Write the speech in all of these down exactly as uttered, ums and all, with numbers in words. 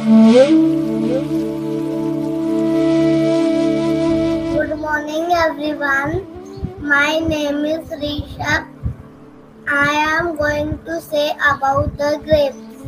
Good morning everyone. My name is Rishabh. I am going to say about the grapes.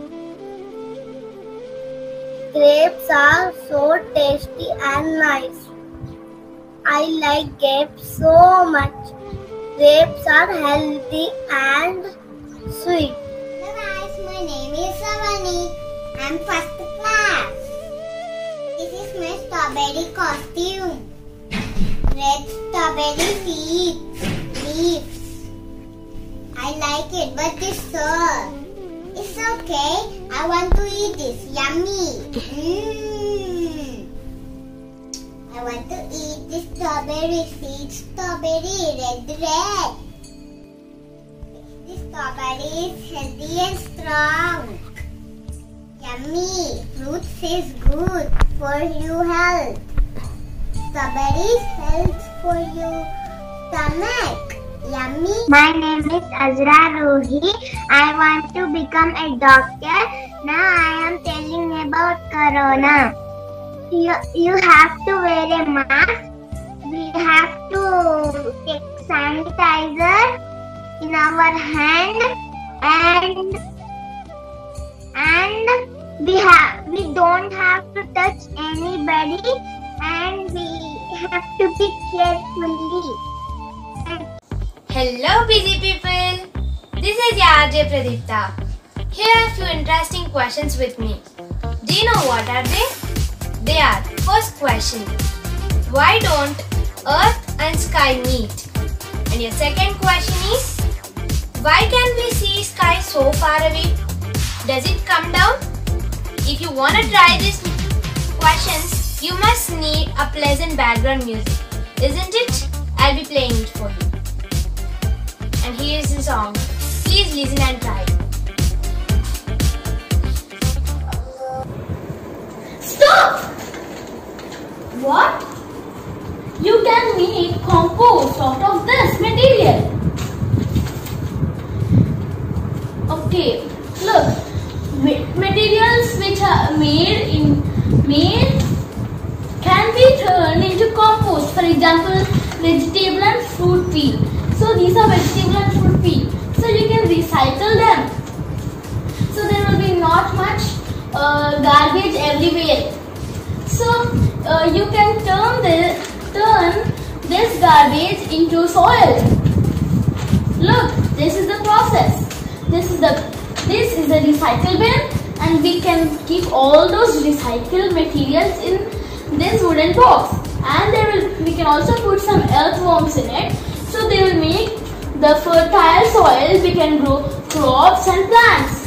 Grapes are so tasty and nice. I like grapes so much. Grapes are healthy and sweet. Hello guys, my name is Savani. I'm first class. This is my strawberry costume. Red strawberry seeds, leaves. I like it, but this sir. It's okay. I want to eat this. Yummy. Mmm. I want to eat this strawberry seeds. Strawberry, red, red. This strawberry is healthy and strong. Yummy. Fruits is good for your health. Strawberries help for your stomach. Yummy. My name is Azra Ruhi. I want to become a doctor. Now I am telling about Corona. You, you have to wear a mask. We have to take sanitizer in our hand, and and we have we don't have to touch anybody, and we have to be carefully. Hello busy people, this is your R J Pradipta. Here are a few interesting questions with me. Do you know what are they? They are: first question, why don't earth and sky meet? And your second question is, why can we see sky so far away? Does it come down? If you want to try these questions, you must need a pleasant background music, isn't it? I'll be playing it for you. And here is the song. Please listen and try. Stop! What? You can make compost out of this material. Okay, look. Materials which are made in made can be turned into compost. For example, vegetable and fruit peel. So these are vegetable and fruit peel. So you can recycle them. So there will be not much uh, garbage everywhere. So uh, you can turn this turn this garbage into soil. Look, this is the process. This is the this is a recycle bin, and we can keep all those recycled materials in this wooden box. And there will we can also put some earthworms in it. So they will make the fertile soil. We can grow crops and plants.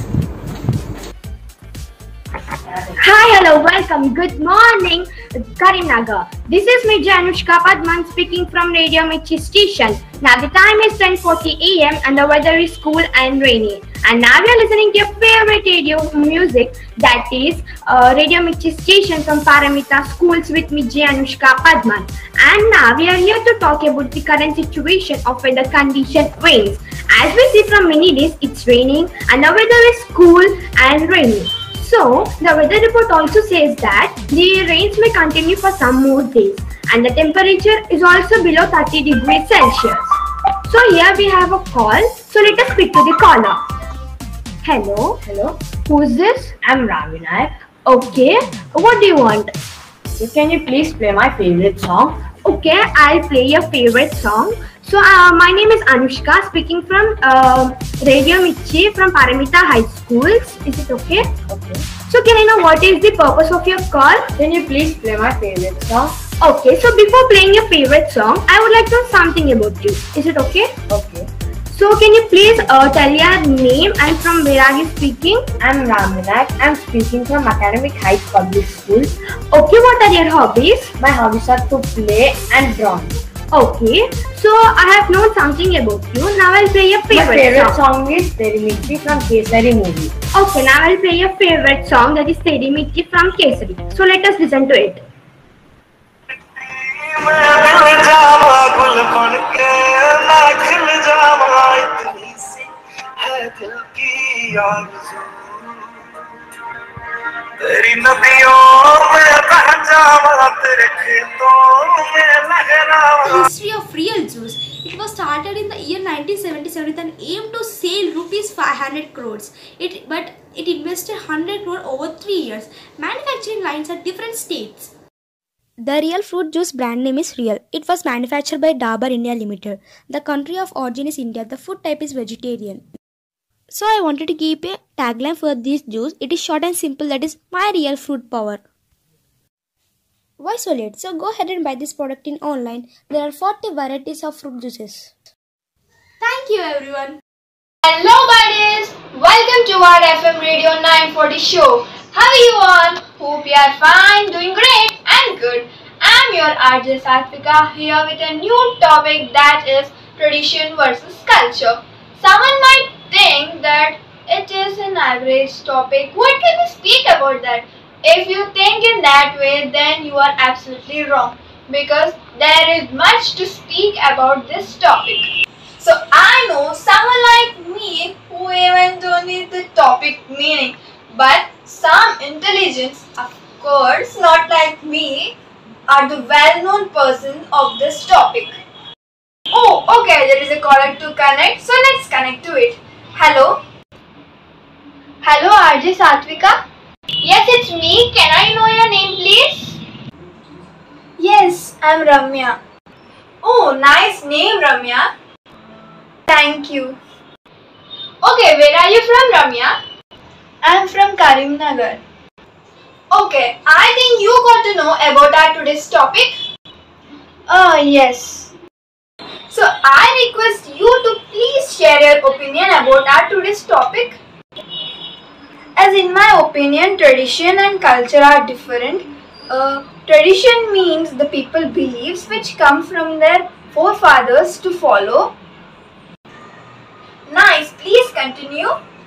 Hi, hello, welcome. Good morning, Karimnagar. This is me, Anushka Padman, speaking from Radio Mirchi station. Now the time is ten forty a m and the weather is cool and rainy. And now we are listening to your favorite radio music, that is uh, Radio Mirchi station from Paramita Schools with me, Anushka Padman. And now we are here to talk about the current situation of weather condition rains. As we see from many days, it's raining and the weather is cool and rainy. So, the weather report also says that the rains may continue for some more days and the temperature is also below thirty degrees Celsius. So, here we have a call. So, let us speak to the caller. Hello? Hello? Who's this? I'm Ravinayak. Okay. What do you want? So can you please play my favorite song? Okay, I'll play your favorite song. So, uh, my name is Anushka, speaking from uh, Radio Mirchi from Paramita High Schools. Is it okay? Okay. So, can I know what is the purpose of your call? Can you please play my favorite song? Okay, so before playing your favorite song, I would like to know something about you. Is it okay? Okay. So, can you please uh, tell your name and from where are you speaking? I'm Ravinayak. I'm speaking from Academic Heights Public School. Okay, what are your hobbies? My hobbies are to play and draw. Okay, so I have known something about you. Now I'll play your favorite, My favorite song. song is Teri Mitti from Kesari movie. Okay, now I'll play your favorite song, that is Teri Mitti from Kesari. So let us listen to it. तेरी नदियों में बह जावा, तेरे खेतों में लहरावा. History of real juice. It was started in the year nineteen seventy-seven with an aim to sell rupees five hundred crores. It but it invested one hundred crore over three years. Manufacturing lines at different states. The real fruit juice brand name is Real. It was manufactured by Dabur India Limited. The country of origin is India. The food type is vegetarian. So I wanted to keep a tagline for this juice. It is short and simple, that is my real fruit power. Why so late? So go ahead and buy this product in online. There are forty varieties of fruit juices. Thank you everyone. Hello buddies, welcome to our F M Radio nine forty show. How are you all? Hope you are fine, doing great and good. I'm your R J Satvika here with a new topic, that is tradition versus culture. Someone might think that it is an average topic. What can we speak about that? If you think in that way, then you are absolutely wrong, because there is much to speak about this topic. So I know someone like me who even don't need the topic meaning, but some intelligence, of course not like me, are the well-known person of this topic. Oh, okay, there is a caller to connect, so let's connect to it. Hello? Hello, R J Satvika? Yes, it's me. Can I know your name, please? Yes, I'm Ramya. Oh, nice name, Ramya. Thank you. Okay, where are you from, Ramya? I'm from Karimnagar. Okay, I think you got to know about our today's topic. Oh, yes. So, I request you to please share your opinion about our today's topic. As in my opinion, tradition and culture are different. Uh, tradition means the people beliefs which come from their forefathers to follow. Nice, please continue.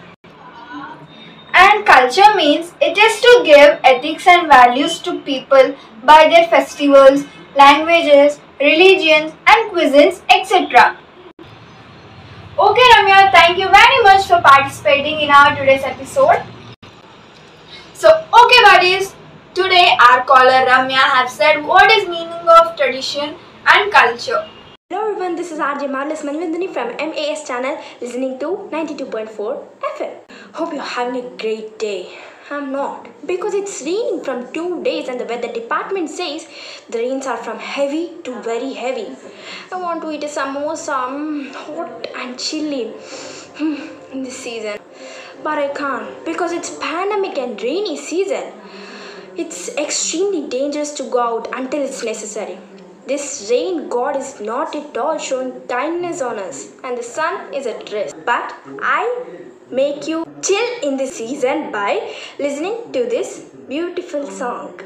And culture means it is to give ethics and values to people by their festivals, languages, religions and cuisines, et cetera. Okay Ramya, thank you very much for participating in our today's episode. So, okay buddies, today our caller Ramya have said what is meaning of tradition and culture. Hello everyone, this is R J Marlis Manvindani from M A S channel, listening to ninety-two point four F M. Hope you're having a great day. I'm not, because it's raining from two days and the weather department says the rains are from heavy to very heavy. I want to eat a samosa, mm, hot and chilly mm, in this season. But I can't, because it's pandemic and rainy season. It's extremely dangerous to go out until it's necessary. This rain god is not at all showing kindness on us, and the sun is at rest. But I make you chill in this season by listening to this beautiful song.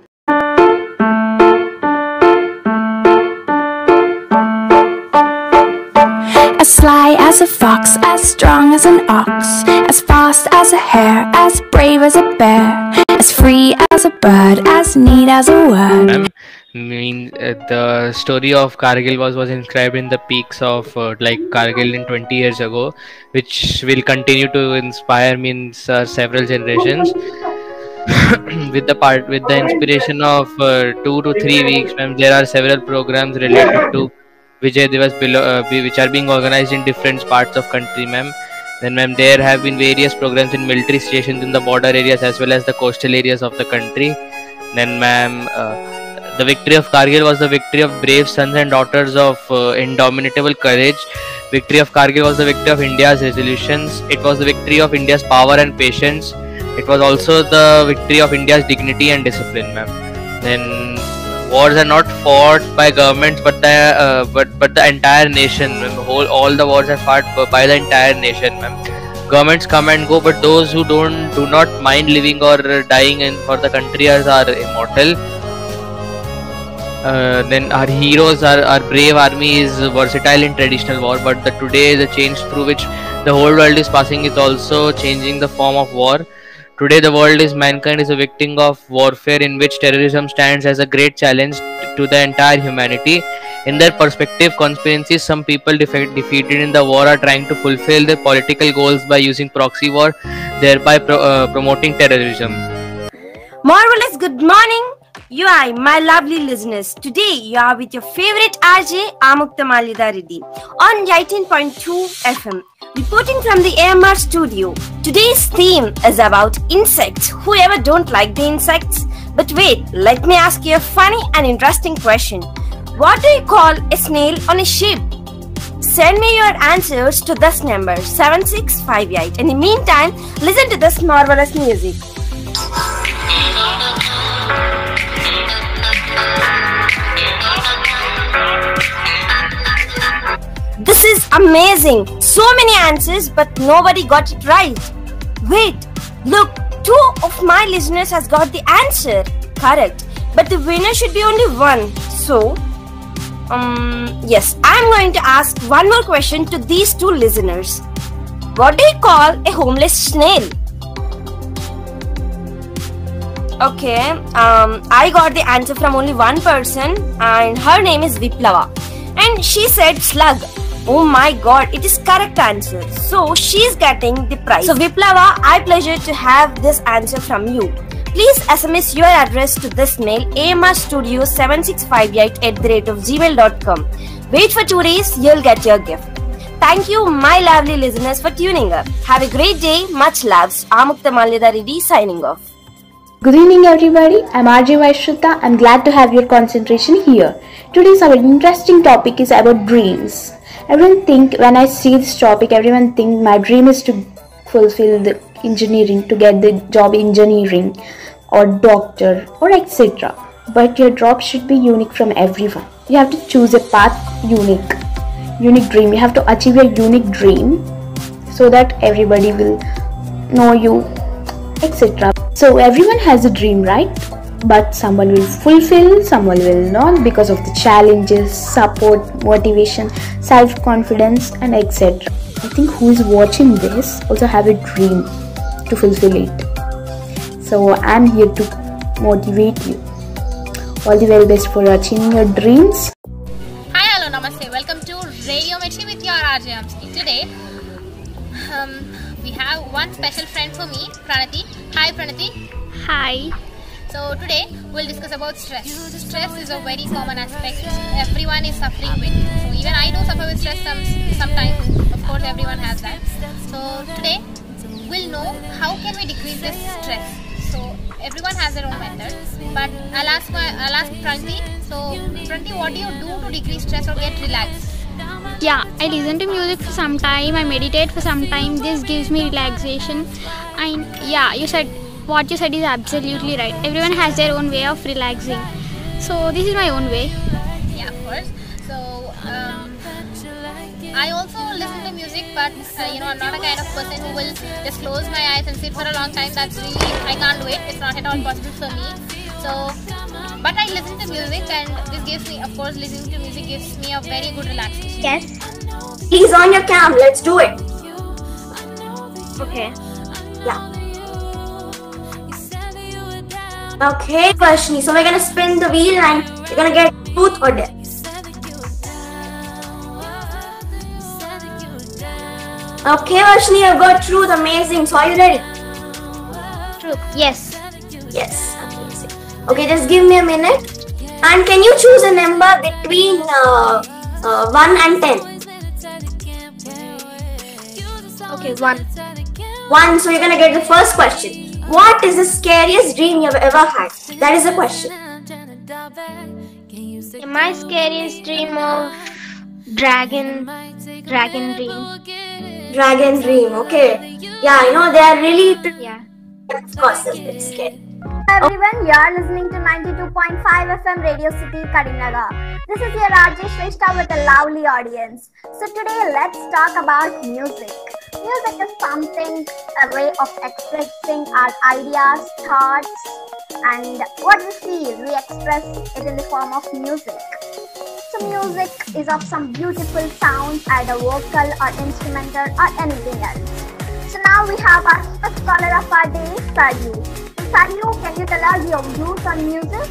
As sly as a fox, as strong as an ox, as fast as a hare, as brave as a bear, as free as a bird, as neat as a word. I mean, uh, the story of Kargil was was inscribed in the peaks of uh, like Kargil in twenty years ago, which will continue to inspire means uh, several generations. with the part with the inspiration of uh, two to three weeks, ma'am, there are several programs related to Vijay Divas below, uh, which are being organized in different parts of country, ma'am. Then, ma'am, there have been various programs in military stations in the border areas as well as the coastal areas of the country. Then, ma'am, uh, the victory of Kargil was the victory of brave sons and daughters of uh, indomitable courage. Victory of Kargil was the victory of India's resolutions. It was the victory of India's power and patience. It was also the victory of India's dignity and discipline, ma'am. Then wars are not fought by governments, but the uh, but but the entire nation. Whole all the wars are fought by the entire nation, ma'am. Governments come and go, but those who don't do not mind living or dying in for the country are, are immortal. Uh, then our heroes, our, our brave army is versatile in traditional war, but the today the change through which the whole world is passing is also changing the form of war. Today the world is mankind is a victim of warfare in which terrorism stands as a great challenge to the entire humanity. In their perspective, conspiracies some people defe defeated in the war are trying to fulfill their political goals by using proxy war, thereby pro uh, promoting terrorism. Marvelous good morning, you are my lovely listeners. Today you are with your favorite R J Amukta Mallida Reddy on eighteen point two F M, reporting from the A M R studio. Today's theme is about insects. Whoever don't like the insects? But wait, let me ask you a funny and interesting question. What do you call a snail on a ship? Send me your answers to this number seven six five eight. In the meantime, listen to this marvelous music. This is amazing. So many answers, but nobody got it right. Wait, look, two of my listeners has got the answer correct, but the winner should be only one. So, um, yes, I'm going to ask one more question to these two listeners. What do you call a homeless snail? Okay, um, I got the answer from only one person, and her name is Viplava, and she said slug. Oh my god, it is correct answer. So she's getting the prize. So Viplava, I pleasure to have this answer from you. Please S M S your address to this mail A M R studio seven six five eight at the rate of gmail dot com. Wait for two days, you'll get your gift. Thank you, my lovely listeners, for tuning up. Have a great day. Much loves. Amukta Mallida Reddy signing off. Good evening everybody, I'm R J Vaishruta. I'm glad to have your concentration here. Today's our interesting topic is about dreams. Everyone think, when I see this topic, everyone think my dream is to fulfill the engineering, to get the job engineering or doctor or et cetera. But your job should be unique from everyone. You have to choose a path unique, unique dream. You have to achieve a unique dream so that everybody will know you, et cetera. So everyone has a dream, right? But someone will fulfill, someone will not because of the challenges, support, motivation, self-confidence and et cetera. I think who is watching this also have a dream to fulfill it. So I'm here to motivate you. All the very best for achieving your dreams. Hi, hello, namaste. Welcome to Radio Mirchi with your R J Amski. Today, um, we have one special friend for me, Pranati. Hi, Pranati. Hi. So today we'll discuss about stress. Stress is a very common aspect everyone is suffering with. So even I do suffer with stress some, sometimes. Of course, everyone has that. So today we'll know how can we decrease this stress. So everyone has their own method. But I'll ask my I'll ask Pranti. So Pranti, what do you do to decrease stress or get relaxed? Yeah, I listen to music for some time. I meditate for some time. This gives me relaxation. And yeah, you said. What you said is absolutely right. Everyone has their own way of relaxing. So this is my own way. Yeah, of course. So um, I also listen to music, but uh, you know, I'm not a kind of person who will just close my eyes and sit for a long time. That's really, I can't do it. It's not at all possible for me. So, but I listen to music, and this gives me, of course, listening to music gives me a very good relaxation. Yes. Please on your cam. Let's do it. Okay. Yeah. Okay, Varshni, so we're gonna spin the wheel and we're gonna get truth or dare. Okay, Varshni, I've got truth, amazing. So are you ready? Truth, yes. Yes, amazing. Okay, just give me a minute. And can you choose a number between uh, uh, one and ten? Okay, one. One, so you're gonna get the first question. What is the scariest dream you've ever had? That is the question. My scariest dream of dragon, dragon dream. Dragon dream, okay. Yeah, you know, they are really, yeah. Of course, they're pretty scary. Everyone, you are listening to ninety-two point five F M Radio City, Karimnagar. This is your Rajesh Shrestha with a lovely audience. So today, let's talk about music. Music is something, a way of expressing our ideas, thoughts, and what we feel. We express it in the form of music. So music is of some beautiful sounds, either vocal or instrumental or anything else. So now we have our first caller of our day, Saryu. Saryu, can you tell us your views on music?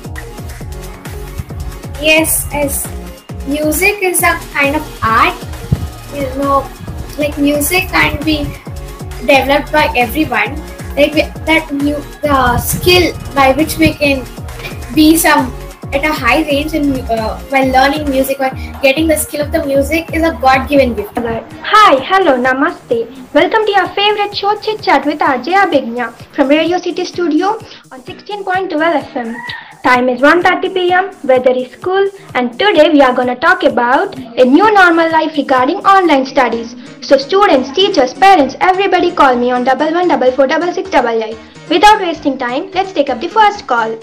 Yes, as music is a kind of art. You know, like music can be developed by everyone. like we, that new the skill by which we can be some at a high range in uh, while learning music or getting the skill of the music is a God-given gift. Hi, hello, namaste. Welcome to your favorite show Chit Chat with R J Abhignya from Radio City Studio on sixteen point one two F M. Time is one thirty p m, weather is cool, and today we are going to talk about a new normal life regarding online studies. So students, teachers, parents, everybody call me on double one double four double six double eight. Without wasting time, let's take up the first call.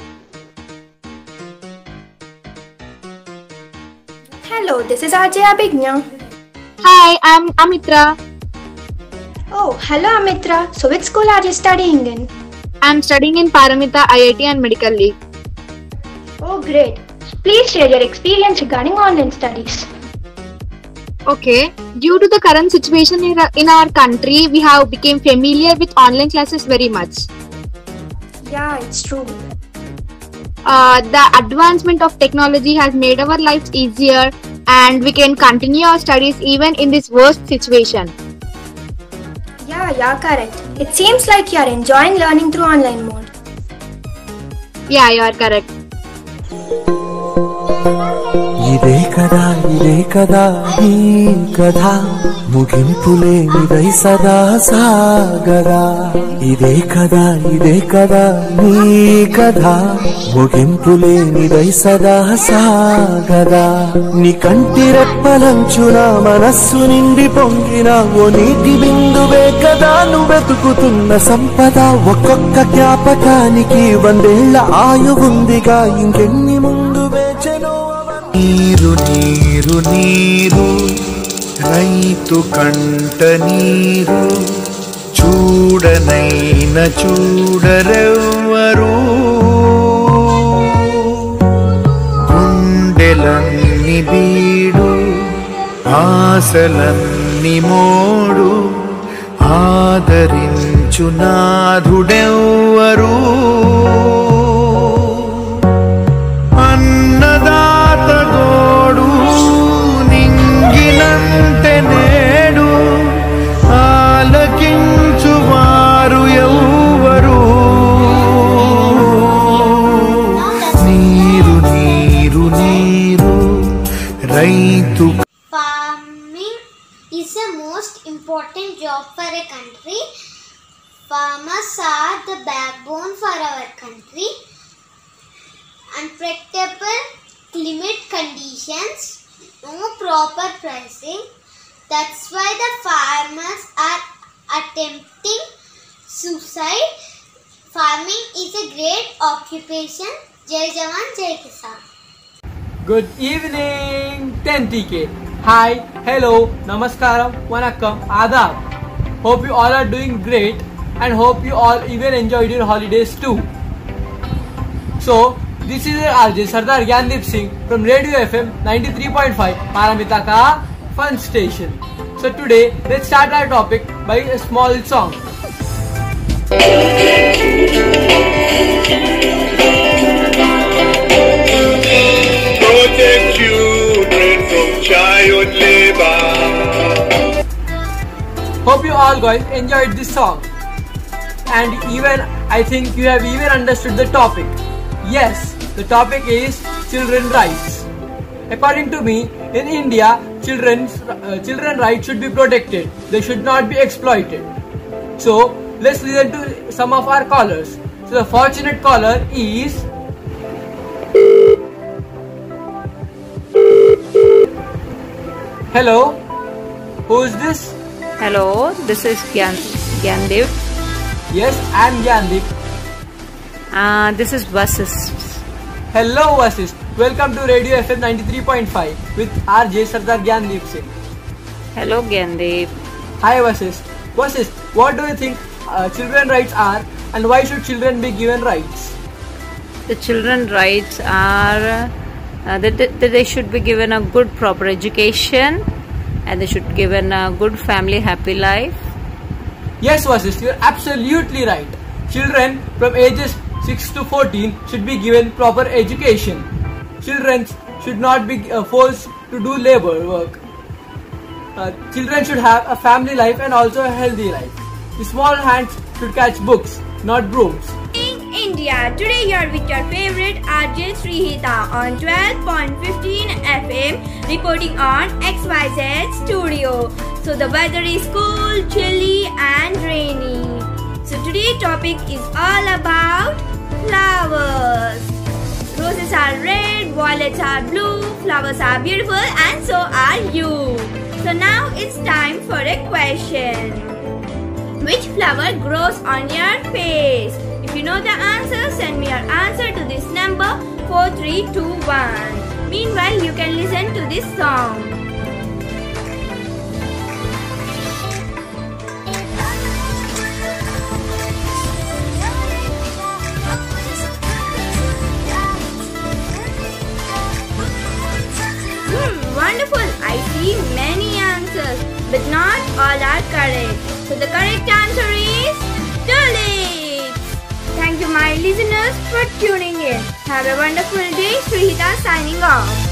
Hello, this is R J Abhignya. Hi, I'm Amitra. Oh, hello Amitra. So which school are you studying in? I'm studying in Paramita I I T and Medical League. Oh, great. Please share your experience regarding online studies. Okay, due to the current situation in our country, we have become familiar with online classes very much. Yeah, it's true. Uh, the advancement of technology has made our lives easier and we can continue our studies even in this worst situation. Yeah, yeah, correct. It seems like you are enjoying learning through online mode. Yeah, you are correct. ఇదే కదా ఇదే కదా నీ కథ ముగింపులే నిదై సదా సాగరా ఇదే కదా ఇదే కదా నీ కథ ముగింపులే నిదై సదా సాగరా నీ కంటి రెప్పలంచున మనస్సు నిండి పొంగిన ఓ నీటి బిందువే కదా నువ్వు వెతుకుతున్న సంపద ఒక్కొక్క జ్ఞాపకానికి వందేళ్ల ఆయువుందిగా ఇంకెన్ని ముందు వేచెనో నీరు నీరు నీరు రైతు కంట నీరు చూడనైన చూడరెవ్వరు గుండెలన్ని బీడు ఆశలన్ని మోడు ఆదరించు నాథుడెవ్వరు అన్నదాత గోడు నింగినంతే నేడు ఆలకించువారు ఎవ్వరు నీరు నీరు నీరు రైతు Farming is the most important job for a country. Farmers are the backbone for our country. Unpredictable climate conditions, no proper pricing. That's why the farmers are attempting suicide. Farming is a great occupation. Jai Jawan, Jai Kisan. Good evening, ten T K. Hi, hello, namaskaram, vanakkam, adab. Hope you all are doing great and hope you all even enjoyed your holidays too. So, this is your R J Sardar Gyandeep Singh from Radio F M ninety-three point five Paramita Ka Fun Station. So today, let's start our topic by a small song. Protect children from child labor. Hope you all guys enjoyed this song. And even, I think you have even understood the topic. Yes, the topic is children's rights. According to me, in India, children's uh, children rights should be protected. They should not be exploited. So, let's listen to some of our callers. So, the fortunate caller is Hello, who is this? Hello, this is Gyan Gyandeep. Yes, I am Gyandeep. Uh, this is Vasist. Hello Vasist, welcome to Radio F M ninety-three point five with R J Sardar Gyandeep Singh. Hello Gyandeep. Hi Vasist. Vasist, what do you think uh, children rights are and why should children be given rights? The children rights are uh, that, that they should be given a good proper education and they should be given a good family happy life. Yes Vasist, you are absolutely right. Children from ages six to fourteen should be given proper education. Children should not be uh, forced to do labor work. Uh, children should have a family life and also a healthy life. Small hands should catch books, not brooms. India. Today you are with your favorite R J Srihita on twelve point one five F M reporting on X Y Z Studio. So the weather is cool, chilly and rainy. So today's topic is all about flowers. Roses are red, violets are blue, flowers are beautiful and so are you. So now it's time for a question. Which flower grows on your face? If you know the answer, send me your answer to this number four three two one. Meanwhile, you can listen to this song. Hmm, wonderful! I see many answers, but not all are correct. So the correct answer is tulips. Thank you my listeners for tuning in. Have a wonderful day. Srihita signing off.